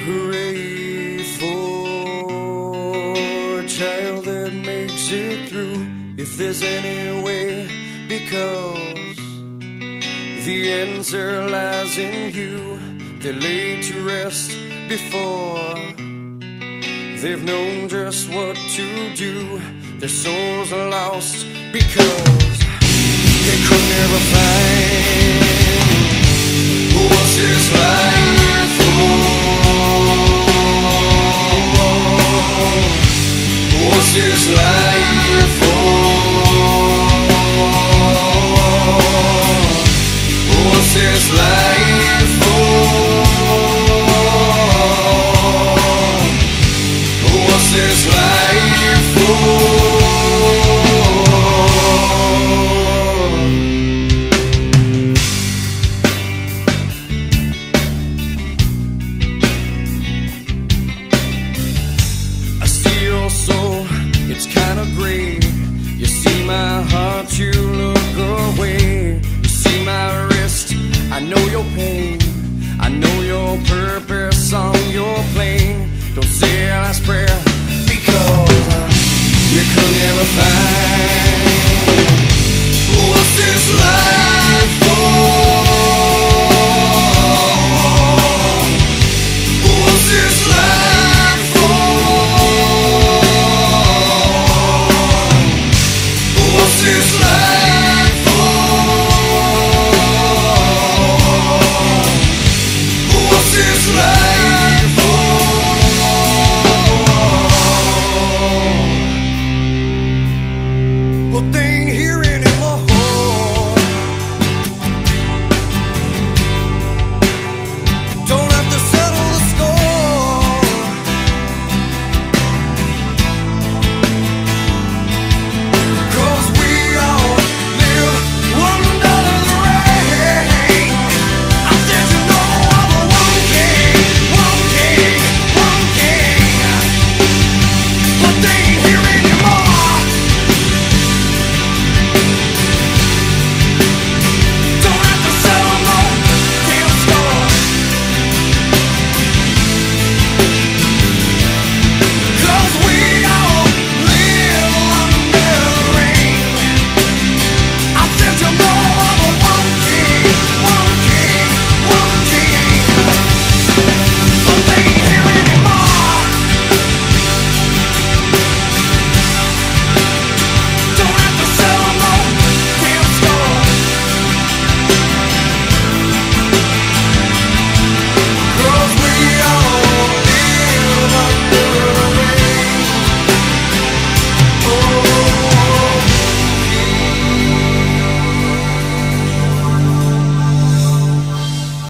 Hooray for a child that makes it through, if there's any way, because the answer lies in you. They're laid to rest before they've known just what to do. Their souls are lost because they could never find what's this life for. What's this life for? What's this life for? What's this life for? I see your soul, it's kinda gray. You see my heart, you look away. You see my wrist, I know your pain. I know your purpose song you're playing. Don't say a last prayer, because you could never find what's this life for? What's this life?